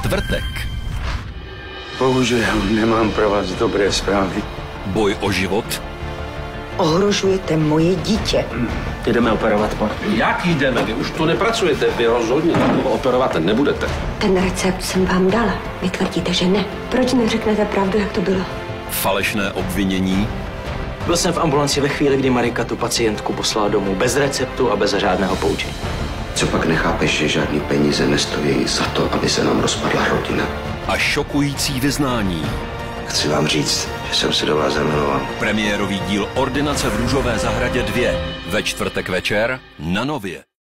Čtvrtek. Bohužel nemám pro vás dobré zprávy. Boj o život. Ohrožujete moje dítě. Jdeme operovat, pan. Jak jdeme? Vy už tu nepracujete, vy rozhodně toho operovat nebudete. Ten recept jsem vám dala. Vy tvrdíte, že ne. Proč neřeknete pravdu, jak to bylo? Falešné obvinění. Byl jsem v ambulanci ve chvíli, kdy Marika tu pacientku poslala domů bez receptu a bez řádného poučení. Co pak nechápeš, že žádný peníze nestojí za to, aby se nám rozpadla rodina? A šokující vyznání. Chci vám říct, že jsem se do vás zamiloval. Premiérový díl Ordinace v Růžové zahradě 2 ve čtvrtek večer na Nově.